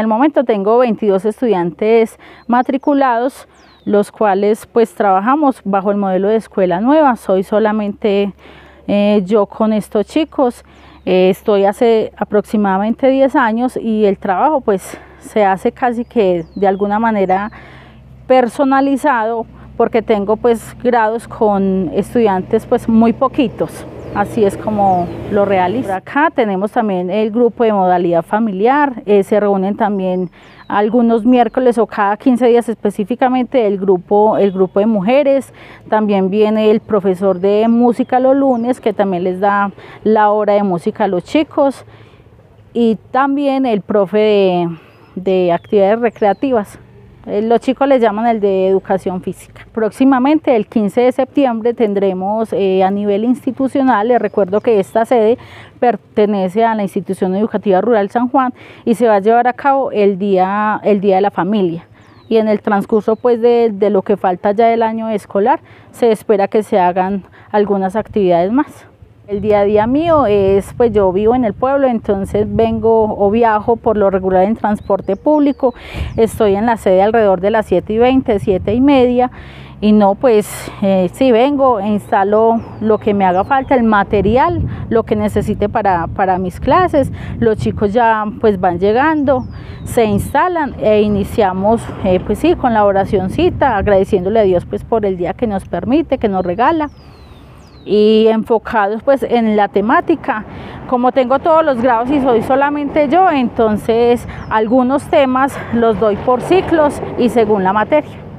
En el momento tengo 22 estudiantes matriculados, los cuales pues trabajamos bajo el modelo de escuela nueva. Soy solamente yo con estos chicos. Estoy hace aproximadamente 10 años y el trabajo pues se hace casi que de alguna manera personalizado, porque tengo pues grados con estudiantes pues muy poquitos. Así es como lo realizo. Acá tenemos también el grupo de modalidad familiar, se reúnen también algunos miércoles o cada 15 días específicamente el grupo de mujeres. También viene el profesor de música los lunes, que también les da la hora de música a los chicos, y también el profe de actividades recreativas. Los chicos les llaman el de educación física. Próximamente, el 15 de septiembre, tendremos a nivel institucional, les recuerdo que esta sede pertenece a la Institución Educativa Rural San Juan y se va a llevar a cabo el día de la familia. Y en el transcurso pues de lo que falta ya del año escolar, se espera que se hagan algunas actividades más. El día a día mío es, pues yo vivo en el pueblo, entonces vengo o viajo por lo regular en transporte público. Estoy en la sede alrededor de las 7:20, 7:30, y no, pues sí vengo, instalo lo que me haga falta, el material, lo que necesite para mis clases. Los chicos ya pues van llegando, se instalan e iniciamos pues sí, con la oracioncita, agradeciéndole a Dios pues por el día que nos permite, que nos regala. Y enfocados pues en la temática. Como tengo todos los grados y soy solamente yo, entonces algunos temas los doy por ciclos y según la materia.